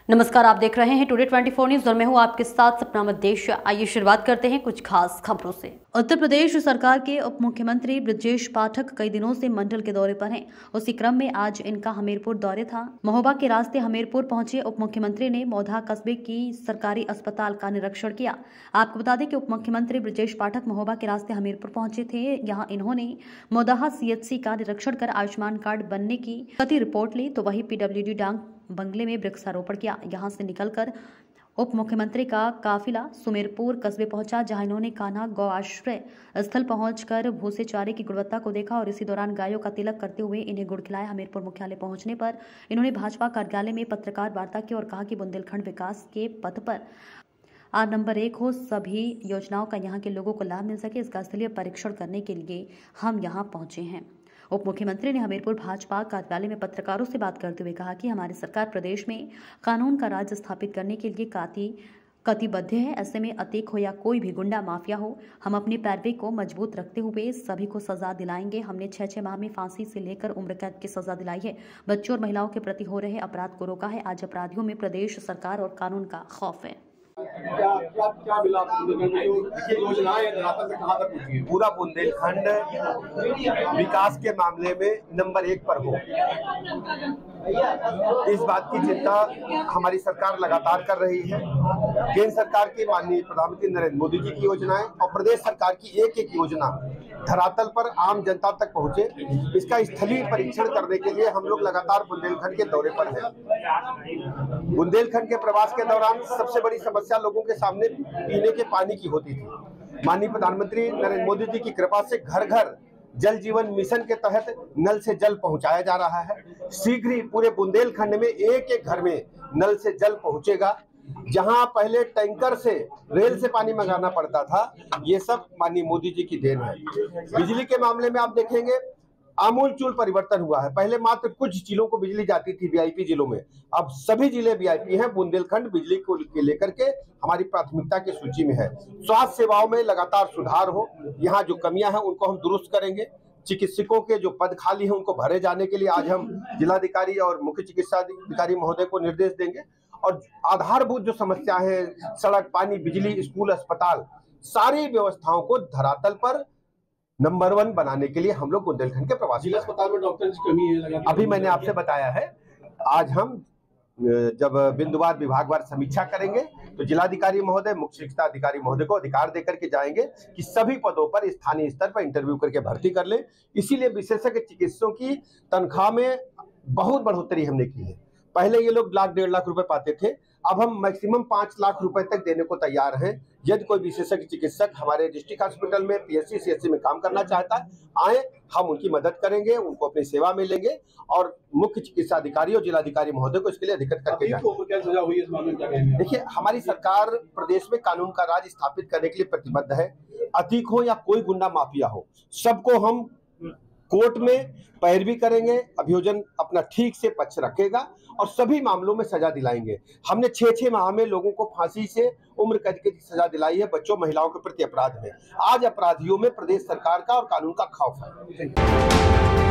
नमस्कार, आप देख रहे हैं टुडे 24 न्यूज और मैं हूं आपके साथ सपना मध्य। आइए शुरुआत करते हैं कुछ खास खबरों से। उत्तर प्रदेश सरकार के उप मुख्यमंत्री ब्रजेश पाठक कई दिनों से मंडल के दौरे पर हैं। उसी क्रम में आज इनका हमीरपुर दौरे था। महोबा के रास्ते हमीरपुर पहुंचे उप मुख्यमंत्री ने मौधा कस्बे की सरकारी अस्पताल का निरीक्षण किया। आपको बता दें कि उप मुख्यमंत्री ब्रजेश पाठक महोबा के रास्ते हमीरपुर पहुंचे थे। यहाँ इन्होंने मौदाहा CHC का निरीक्षण कर आयुष्मान कार्ड बनने की गति रिपोर्ट ली, तो वही PWD डांग बंगले में वृक्षारोपण किया। यहां से निकलकर उप मुख्यमंत्री का काफिला सुमेरपुर कस्बे पहुंचा, जहां इन्होंने कान्हा गौ आश्रय स्थल पहुंचकर भूसे चारे की गुणवत्ता को देखा और इसी दौरान गायों का तिलक करते हुए इन्हें गुड़ खिलाया। हमीरपुर मुख्यालय पहुंचने पर इन्होंने भाजपा कार्यालय में पत्रकार वार्ता की और कहा कि बुंदेलखंड विकास के पथ पर नंबर 1 हो, सभी योजनाओं का यहाँ के लोगों को लाभ मिल सके, इसका स्थलीय परीक्षण करने के लिए हम यहाँ पहुंचे हैं। उप मुख्यमंत्री ने हमीरपुर भाजपा कार्यालय में पत्रकारों से बात करते हुए कहा कि हमारी सरकार प्रदेश में कानून का राज स्थापित करने के लिए कटिबद्ध है। ऐसे में अतीक हो या कोई भी गुंडा माफिया हो, हम अपनी पैरवी को मजबूत रखते हुए सभी को सजा दिलाएंगे। हमने 6 माह में फांसी से लेकर उम्र कैद की सजा दिलाई है। बच्चों और महिलाओं के प्रति हो रहे अपराध को रोका है। आज अपराधियों में प्रदेश सरकार और कानून का खौफ है। क्या मिला योजनाएं कहां तक पहुंची? पूरा बुंदेलखंड विकास के मामले में नंबर 1 पर हो, इस बात की चिंता हमारी सरकार लगातार कर रही है। केंद्र सरकार की माननीय प्रधानमंत्री नरेंद्र मोदी जी की योजनाएं और प्रदेश सरकार की एक योजना धरातल पर आम जनता तक पहुंचे, इसका स्थलीय परीक्षण करने के लिए हम लोग लगातार बुंदेलखंड के दौरे पर हैं। बुंदेलखंड के प्रवास के दौरान सबसे बड़ी समस्या लोगों के सामने पीने के पानी की होती थी। माननीय प्रधानमंत्री नरेंद्र मोदी जी की कृपा से घर घर जल जीवन मिशन के तहत नल से जल पहुंचाया जा रहा है। शीघ्र ही पूरे बुंदेलखंड में एक घर में नल से जल पहुंचेगा। जहां पहले टैंकर से रेल से पानी मंगाना पड़ता था, ये सब माननीय मोदी जी की देन है। बिजली के मामले में आप देखेंगे आमूलचूल परिवर्तन हुआ है। पहले मात्र कुछ जिलों को बिजली जाती थी, VIP जिलों में, अब सभी जिले VIP हैं। बुंदेलखंड बिजली को लेकर के हमारी प्राथमिकता की सूची में है। स्वास्थ्य सेवाओं में लगातार सुधार हो, यहाँ जो कमियां हैं उनको हम दुरुस्त करेंगे। चिकित्सकों के जो पद खाली हैं उनको भरे जाने के लिए आज हम जिलाधिकारी और मुख्य चिकित्सा अधिकारी महोदय को निर्देश देंगे। और आधारभूत जो समस्या है, सड़क, पानी, बिजली, स्कूल, अस्पताल, सारी व्यवस्थाओं को धरातल पर नंबर 1 बनाने के लिए हम लोग बुंदेलखंड के प्रवासी। जिला अस्पताल में डॉक्टर की कमी है। अभी मैंने आपसे बताया है, आज हम जब बिंदुवार विभागवार समीक्षा करेंगे तो जिलाधिकारी महोदय, मुख्य चिकित्सा अधिकारी महोदय को अधिकार देकर के जाएंगे कि सभी पदों पर स्थानीय स्तर पर इंटरव्यू करके भर्ती कर ले। इसीलिए विशेषज्ञ चिकित्सकों की तनख्वाह में बहुत बढ़ोतरी हमने की है। पहले ये लोग 1.5 लाख रुपए पाते थे, अब हम मैक्सिमम 5 लाख रुपए तक देने को तैयार हैं। यदि कोई विशेषज्ञ चिकित्सक हमारे डिस्ट्रिक्ट हॉस्पिटल में PSC CHC में काम करना चाहता है, आए, हम उनकी मदद करेंगे, उनको अपनी सेवा में लेंगे और मुख्य चिकित्सा अधिकारी और जिलाधिकारी महोदय को इसके लिए अधिकृत करके जाएंगे। देखिए, हमारी सरकार प्रदेश में कानून का राज स्थापित करने के लिए प्रतिबद्ध है। अतीक हो या कोई गुंडा माफिया हो, सबको हम कोर्ट में पैरवी करेंगे। अभियोजन अपना ठीक से पक्ष रखेगा और सभी मामलों में सजा दिलाएंगे। हमने 6 माह में लोगों को फांसी से उम्र कैद की सजा दिलाई है। बच्चों, महिलाओं के प्रति अपराध में आज अपराधियों में प्रदेश सरकार का और कानून का खौफ है।